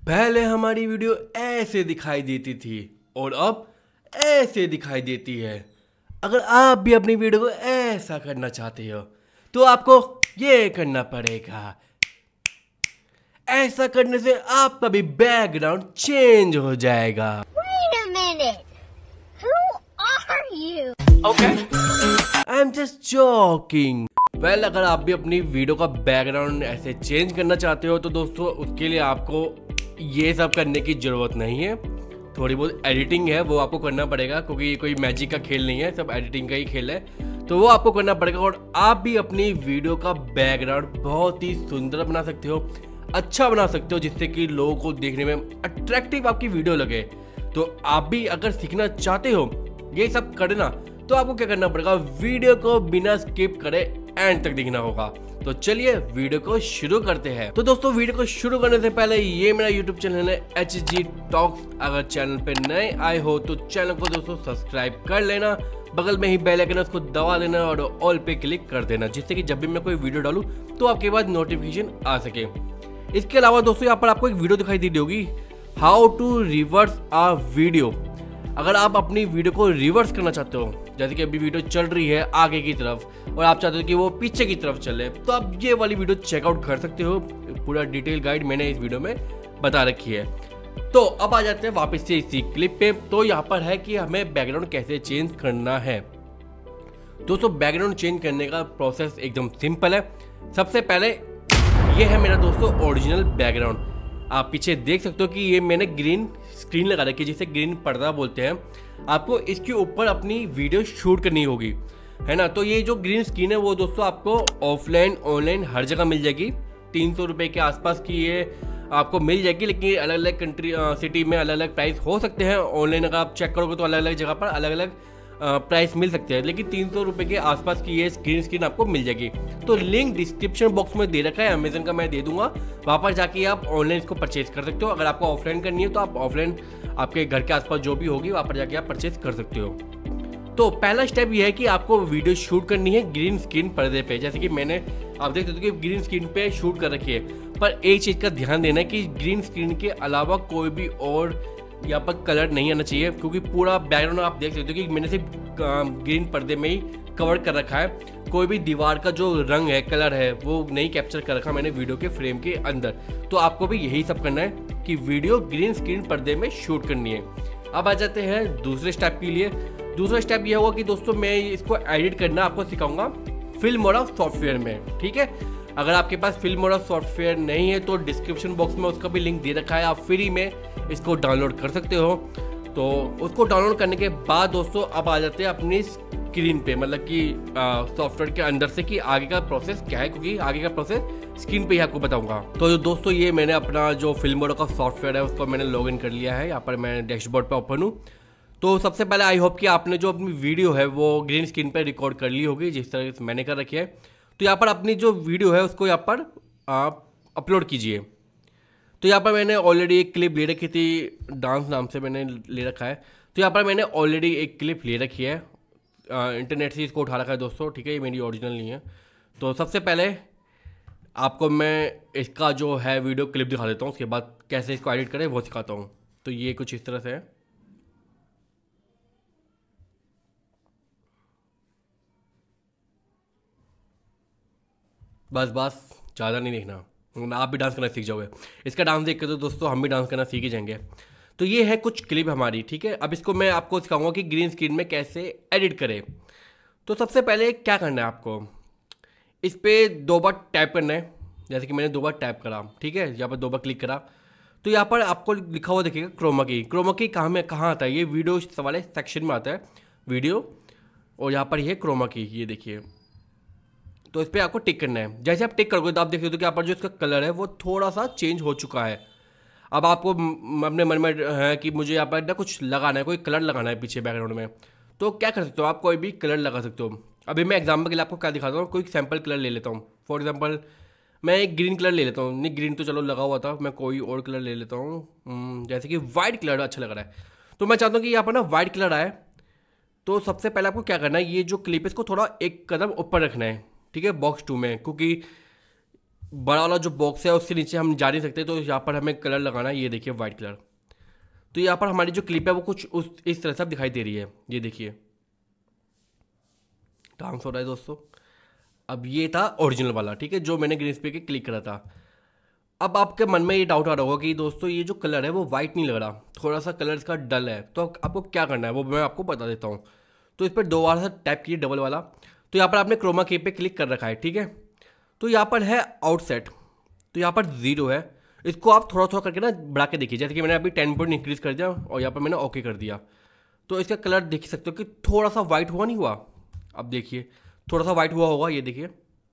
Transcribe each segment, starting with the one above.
पहले हमारी वीडियो ऐसे दिखाई देती थी और अब ऐसे दिखाई देती है। अगर आप भी अपनी वीडियो को ऐसा करना चाहते हो तो आपको ये करना पड़ेगा। ऐसा करने से आपका भी बैकग्राउंड चेंज हो जाएगा। Wait a minute. Who are you? Okay. I'm just joking. Well, अगर आप भी अपनी वीडियो का बैकग्राउंड ऐसे चेंज करना चाहते हो तो दोस्तों उसके लिए आपको ये सब करने की ज़रूरत नहीं है। थोड़ी बहुत एडिटिंग है वो आपको करना पड़ेगा, क्योंकि ये कोई मैजिक का खेल नहीं है, सब एडिटिंग का ही खेल है। तो वो आपको करना पड़ेगा और आप भी अपनी वीडियो का बैकग्राउंड बहुत ही सुंदर बना सकते हो, अच्छा बना सकते हो, जिससे कि लोगों को देखने में अट्रैक्टिव आपकी वीडियो लगे। तो आप भी अगर सीखना चाहते हो ये सब करना तो आपको क्या करना पड़ेगा, वीडियो को बिना स्किप करे एंड तक देखना होगा। तो चलिए वीडियो को शुरू करते हैं। तो दोस्तों वीडियो को शुरू करने से पहले ये मेरा यूट्यूब चैनल है HG टॉक्स। अगर चैनल पे नए आए हो तो चैनल को दोस्तों सब्सक्राइब कर लेना, बगल में ही बेल आइकन है उसको दबा देना और ऑल पे क्लिक कर देना, जिससे कि जब भी मैं कोई वीडियो डालूं तो आपके पास नोटिफिकेशन आ सके। इसके अलावा दोस्तों यहाँ पर आपको एक वीडियो दिखाई दी होगी, how to reverse a video. अगर आप अपनी वीडियो को रिवर्स करना चाहते हो, जैसे कि अभी वीडियो चल रही है आगे की तरफ और आप चाहते हो कि वो पीछे की तरफ चले, तो आप ये वाली वीडियो चेकआउट कर सकते हो। पूरा डिटेल गाइड मैंने इस वीडियो में बता रखी है। तो अब आ जाते हैं वापस से इसी क्लिप पे। तो यहाँ पर है कि हमें बैकग्राउंड कैसे चेंज करना है। दोस्तों बैकग्राउंड चेंज करने का प्रोसेस एकदम सिंपल है। सबसे पहले ये है मेरा दोस्तों ओरिजिनल बैकग्राउंड। आप पीछे देख सकते हो कि ये मैंने ग्रीन स्क्रीन लगा रखी है, जिसे ग्रीन पर्दा बोलते हैं। आपको इसके ऊपर अपनी वीडियो शूट करनी होगी, है ना। तो ये जो ग्रीन स्क्रीन है वो दोस्तों आपको ऑफलाइन ऑनलाइन हर जगह मिल जाएगी। 300 रुपये के आसपास की ये आपको मिल जाएगी, लेकिन अलग अलग कंट्री सिटी में अलग अलग प्राइस हो सकते हैं। ऑनलाइन अगर आप चेक करोगे तो अलग अलग जगह पर अलग अलग प्राइस मिल सकते हैं, लेकिन 300 रुपये के आसपास की ये ग्रीन स्क्रीन आपको मिल जाएगी। तो लिंक डिस्क्रिप्शन बॉक्स में दे रखा है, अमेजन का मैं दे दूंगा, वहाँ पर जाके आप ऑनलाइन इसको परचेज कर सकते हो। अगर आपको ऑफलाइन करनी है तो आप ऑफलाइन आपके घर के आसपास जो भी होगी वहाँ पर जाके आप परचेज कर सकते हो। तो पहला स्टेप ये है कि आपको वीडियो शूट करनी है ग्रीन स्क्रीन पर्दे पे, जैसे कि मैंने आप देख सकते हो कि ग्रीन स्क्रीन पे शूट कर रखी है। पर एक चीज़ का ध्यान देना है कि ग्रीन स्क्रीन के अलावा कोई भी और यहाँ पर कलर नहीं आना चाहिए, क्योंकि पूरा बैकग्राउंड आप देख सकते हो कि मैंने सिर्फ ग्रीन पर्दे में ही कवर कर रखा है। कोई भी दीवार का जो रंग है, कलर है, वो नहीं कैप्चर कर रखा मैंने वीडियो के फ्रेम के अंदर। तो आपको भी यही सब करना है कि वीडियो ग्रीन स्क्रीन पर्दे में शूट करनी है। अब आ जाते हैं दूसरे स्टेप के लिए। दूसरा स्टेप यह होगा कि दोस्तों मैं इसको एडिट करना आपको सिखाऊंगा फिल्मोरा सॉफ्टवेयर में, ठीक है। अगर आपके पास फिल्मोरा सॉफ्टवेयर नहीं है तो डिस्क्रिप्शन बॉक्स में उसका भी लिंक दे रखा है, आप फ्री में इसको डाउनलोड कर सकते हो। तो उसको डाउनलोड करने के बाद दोस्तों अब आ जाते हैं अपनी स्क्रीन पे, मतलब कि सॉफ्टवेयर के अंदर से कि आगे का प्रोसेस क्या है, क्योंकि आगे का प्रोसेस स्क्रीन पे ही आपको बताऊंगा। तो दोस्तों ये मैंने अपना जो फिल्मोरा का सॉफ्टवेयर है उसको मैंने लॉगिन कर लिया है। यहाँ पर मैं डैशबोर्ड पे ओपन हूँ। तो सबसे पहले आई होप कि आपने जो अपनी वीडियो है वो ग्रीन स्क्रीन पर रिकॉर्ड कर ली होगी, जिस तरह से मैंने कर रखी है। तो यहाँ पर अपनी जो वीडियो है उसको यहाँ पर आप अपलोड कीजिए। तो यहाँ पर मैंने ऑलरेडी एक क्लिप ले रखी थी, डांस नाम से मैंने ले रखा है। तो यहाँ पर मैंने ऑलरेडी एक क्लिप ले रखी है, इंटरनेट से इसको उठा रखा है दोस्तों, ठीक है। ये मेरी ओरिजिनल नहीं है। तो सबसे पहले आपको मैं इसका जो है वीडियो क्लिप दिखा देता हूँ, उसके बाद कैसे इसको एडिट करें वो सिखाता हूँ। तो ये कुछ इस तरह से है। बस ज़्यादा नहीं देखना, आप भी डांस करना सीख जाओगे। इसका डांस देख के तो दोस्तों हम भी डांस करना सीख ही जाएंगे। तो ये है कुछ क्लिप हमारी, ठीक है। अब इसको मैं आपको सिखाऊंगा कि ग्रीन स्क्रीन में कैसे एडिट करें। तो सबसे पहले क्या करना है आपको, इस पर 2 बार टैप करना है, जैसे कि मैंने 2 बार टैप करा, ठीक है। यहाँ पर 2 बार क्लिक करा तो यहाँ पर आपको लिखा हुआ देखिएगा क्रोमा की। क्रोमा की कहाँ आता है, ये वीडियो वाले सेक्शन में आता है वीडियो, और यहाँ पर ये क्रोमा की, ये देखिए। तो इस पर आपको टिक करना है। जैसे आप टिक करोगे तो आप देख सकते हो कि यहाँ पर जो इसका कलर है वो थोड़ा सा चेंज हो चुका है। अब आपको अपने मन में है कि मुझे यहाँ पर ना कुछ लगाना है, कोई कलर लगाना है पीछे बैकग्राउंड में, तो क्या कर सकते हो, आप कोई भी कलर लगा सकते हो। अभी मैं एग्जाम्पल के लिए आपको क्या दिखाता हूँ, कोई सैम्पल कलर ले लेता हूँ। फॉर एग्जाम्पल मैं एक ग्रीन कलर ले लेता हूँ, नहीं ग्रीन तो चलो लगा हुआ था, मैं कोई और कलर ले लेता हूँ। जैसे कि वाइट कलर अच्छा लग रहा है, तो मैं चाहता हूँ कि यहाँ पर ना वाइट कलर आए। तो सबसे पहले आपको क्या करना है, ये जो क्लिप है इसको थोड़ा एक कदम ऊपर रखना है, ठीक है, बॉक्स 2 में, क्योंकि बड़ा वाला जो बॉक्स है उसके नीचे हम जा नहीं सकते, तो यहाँ पर हमें कलर लगाना है। ये देखिए वाइट कलर। तो यहाँ पर हमारी जो क्लिप है वो कुछ इस तरह से दिखाई दे रही है। ये देखिए डांस हो रहा है दोस्तों। अब ये था ओरिजिनल वाला, ठीक है, जो मैंने ग्रीन स्क्रीन पे क्लिक करा था। अब आपके मन में ये डाउट आ रहा होगा कि दोस्तों ये जो कलर है वो वाइट नहीं लग रहा, थोड़ा सा कलर इसका डल है। तो आपको क्या करना है वो मैं आपको बता देता हूँ। तो इस पर 2 बार से टैप कीजिए, डबल वाला। तो यहाँ पर आपने क्रोमा की पे क्लिक कर रखा है, ठीक है। तो यहाँ पर है आउटसेट, तो यहाँ पर 0 है। इसको आप थोड़ा थोड़ा करके ना बढ़ा के देखिए, जैसे कि मैंने अभी 10 पॉइंट इंक्रीज कर दिया और यहाँ पर मैंने ओके कर दिया। तो इसका कलर देख सकते हो कि थोड़ा सा वाइट हुआ नहीं हुआ। अब देखिए थोड़ा सा वाइट हुआ होगा, ये देखिए,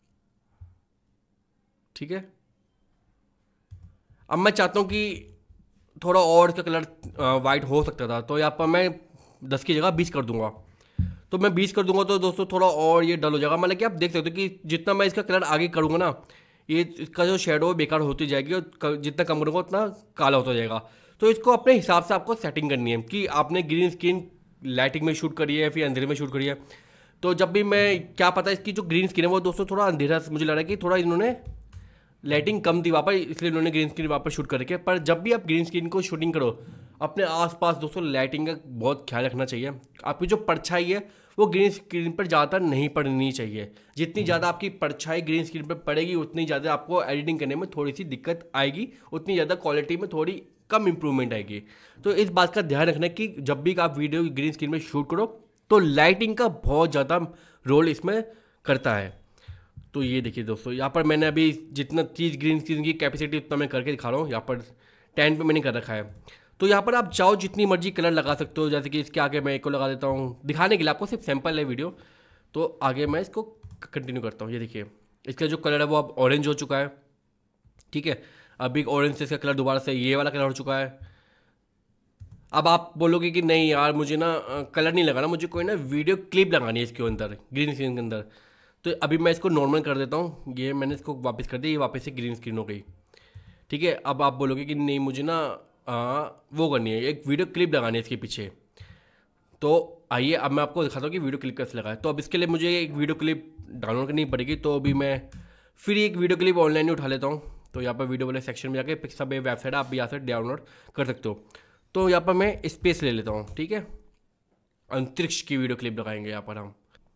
ठीक है। अब मैं चाहता हूँ कि थोड़ा और इसका कलर वाइट हो सकता था, तो यहाँ पर मैं 10 की जगह 20 कर दूंगा। तो मैं 20 कर दूंगा तो दोस्तों थोड़ा और ये डल हो जाएगा। मतलब कि आप देख सकते हो कि जितना मैं इसका कलर आगे करूँगा ना, ये इसका जो शेडो बेकार होती जाएगी और जितना कम करूँगा उतना काला होता जाएगा। तो इसको अपने हिसाब से आपको सेटिंग करनी है कि आपने ग्रीन स्क्रीन लाइटिंग में शूट करी है फिर अंधेरे में शूट करी है। तो जब भी मैं, क्या पता इसकी जो ग्रीन स्क्रीन है वो दोस्तों थोड़ा अंधेरा, मुझे लग रहा है कि थोड़ा इन्होंने लाइटिंग कम थी वहाँ पर, इसलिए इन्होंने ग्रीन स्क्रीन वहाँ पर शूट करके। पर जब भी आप ग्रीन स्क्रीन को शूटिंग करो, अपने आसपास दोस्तों लाइटिंग का बहुत ख्याल रखना चाहिए। आपकी जो परछाई है वो ग्रीन स्क्रीन पर ज़्यादा नहीं पड़नी चाहिए। जितनी ज़्यादा आपकी परछाई ग्रीन स्क्रीन पर पड़ेगी उतनी ज़्यादा आपको एडिटिंग करने में थोड़ी सी दिक्कत आएगी, उतनी ज़्यादा क्वालिटी में थोड़ी कम इंप्रूवमेंट आएगी। तो इस बात का ध्यान रखना कि जब भी आप वीडियो ग्रीन स्क्रीन में शूट करो तो लाइटिंग का बहुत ज़्यादा रोल इसमें करता है। तो ये देखिए दोस्तों, यहाँ पर मैंने अभी जितना चीज़ ग्रीन स्क्रीन की कैपेसिटी उतना मैं करके दिखा रहा हूँ। यहाँ पर 10 पे मैंने कर रखा है। तो यहाँ पर आप चाहो जितनी मर्जी कलर लगा सकते हो, जैसे कि इसके आगे मैं एक को लगा देता हूँ दिखाने के लिए, आपको सिर्फ सैंपल है वीडियो। तो आगे मैं इसको कंटिन्यू करता हूँ। ये देखिए इसका जो कलर है वो अब ऑरेंज हो चुका है, ठीक है। अभी ऑरेंज से इसका कलर दोबारा से ये वाला कलर हो चुका है। अब आप बोलोगे कि नहीं यार मुझे ना कलर नहीं लगाना, मुझे कोई ना वीडियो क्लिप लगानी है इसके अंदर, ग्रीन स्क्रीन के अंदर। तो अभी मैं इसको नॉर्मल कर देता हूँ। ये मैंने इसको वापस कर दिया, ये वापस से ग्रीन स्क्रीन हो गई, ठीक है। अब आप बोलोगे कि नहीं मुझे ना वो करनी है, एक वीडियो क्लिप लगानी है इसके पीछे। तो आइए अब मैं आपको दिखाता हूँ कि वीडियो क्लिप कैसे लगाए। तो अब इसके लिए मुझे एक वीडियो क्लिप डाउनलोड करनी पड़ेगी। तो अभी मैं फिर एक वीडियो क्लिप ऑनलाइन ही उठा लेता हूँ। तो यहाँ पर वीडियो वाले सेक्शन में जाके पिक्सा पे वेबसाइट है, आप यहाँ से डाउनलोड कर सकते हो। तो यहाँ पर मैं स्पेस ले लेता हूँ, ठीक है। अंतरिक्ष की वीडियो क्लिप लगाएंगे यहाँ पर हम।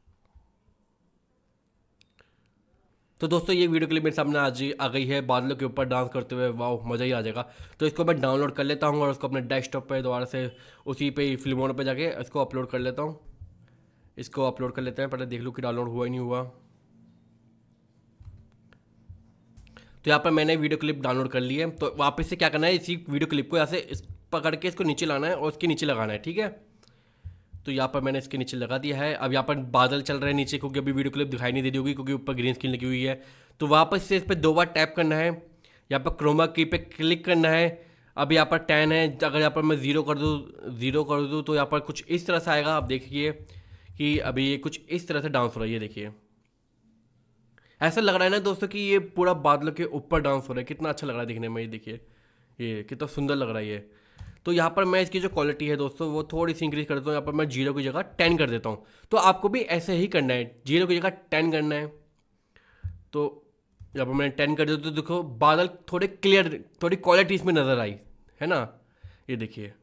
तो दोस्तों ये वीडियो क्लिप मेरे सामने आज आ गई है, बादलों के ऊपर डांस करते हुए, वाह मज़ा ही आ जाएगा। तो इसको मैं डाउनलोड कर लेता हूँ और उसको अपने डेस्कटॉप पे दोबारा से उसी पे फिल्मोन पे जाके इसको अपलोड कर लेता हूँ। इसको अपलोड कर लेते हैं, पहले देख लूँ कि डाउनलोड हुआ ही नहीं हुआ। तो यहाँ पर मैंने वीडियो क्लिप डाउनलोड कर ली है। तो वापस से क्या करना है, इसी वीडियो क्लिप को यहाँ से पकड़ के इसको नीचे लाना है और इसके नीचे लगाना है, ठीक है। तो यहाँ पर मैंने इसके नीचे लगा दिया है। अब यहाँ पर बादल चल रहे हैं नीचे, क्योंकि अभी वीडियो क्लिप दिखाई नहीं दे रही होगी क्योंकि ऊपर ग्रीन स्क्रीन लगी हुई है। तो वापस से इस पर 2 बार टैप करना है, यहाँ पर क्रोमा की पे क्लिक करना है। अब यहाँ पर 10 है, अगर यहाँ पर मैं 0 कर दूँ तो यहाँ पर कुछ इस तरह से आएगा। आप देखिए कि अभी ये कुछ इस तरह से डांस हो रहा है, ये देखिए। ऐसा लग रहा है ना दोस्तों कि ये पूरा बादलों के ऊपर डांस हो रहा है, कितना अच्छा लग रहा है देखने में। ये देखिए ये कितना सुंदर लग रहा है ये। तो यहाँ पर मैं इसकी जो क्वालिटी है दोस्तों वो थोड़ी सी इंक्रीज कर देता हूँ। यहाँ पर मैं 0 की जगह 10 कर देता हूँ। तो आपको भी ऐसे ही करना है, 0 की जगह 10 करना है। तो यहाँ पर मैंने 10 कर दिया, तो देखो बादल थोड़े क्लियर, थोड़ी क्वालिटी इसमें नज़र आई है ना। ये देखिए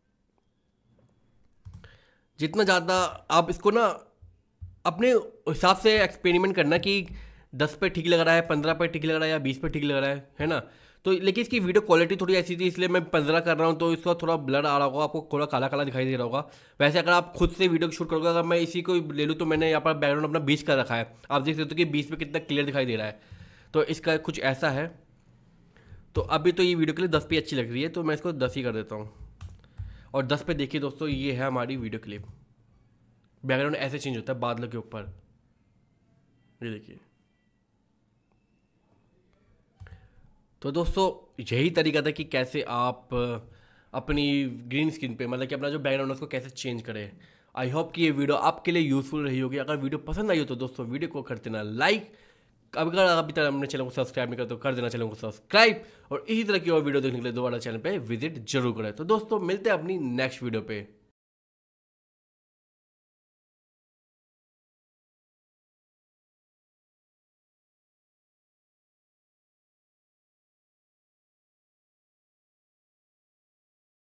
जितना ज़्यादा आप इसको ना अपने हिसाब से एक्सपेरिमेंट करना कि 10 पे ठीक लग रहा है, 15 पे ठीक लग रहा है या 20 पे ठीक लग रहा है ना। तो लेकिन इसकी वीडियो क्वालिटी थोड़ी ऐसी थी इसलिए मैं 15 कर रहा हूँ। तो इसका थोड़ा ब्लर आ रहा होगा, आपको थोड़ा काला काला दिखाई दे रहा होगा। वैसे अगर आप खुद से वीडियो शूट करोगे, अगर मैं इसी को ले लूँ तो मैंने यहाँ पर बैकग्राउंड अपना 20 कर रखा है। आप देख सकते हो कि 20 पे कितना क्लियर दिखाई दे रहा है। तो इसका कुछ ऐसा है। तो अभी तो ये वीडियो के लिए 10 पे अच्छी लग रही है, तो मैं इसको 10 ही कर देता हूँ। और 10 पे देखिए दोस्तों, ये है हमारी वीडियो क्लिप। बैकग्राउंड ऐसे चेंज होता है बादलों के ऊपर, ये देखिए। तो दोस्तों यही तरीका था कि कैसे आप अपनी ग्रीन स्क्रीन पे, मतलब कि अपना जो बैकग्राउंड है उसको कैसे चेंज करें। आई होप कि ये वीडियो आपके लिए यूज़फुल रही होगी। अगर वीडियो पसंद आई हो तो दोस्तों वीडियो को कर देना लाइक। अगर अभी तक अपने चैनल को सब्सक्राइब नहीं कर तो कर देना चैनल को सब्सक्राइब। और इसी तरह की और वीडियो देखने के लिए दोबारा चैनल पे विजिट जरूर करें। तो दोस्तों मिलते हैं अपनी नेक्स्ट वीडियो पे।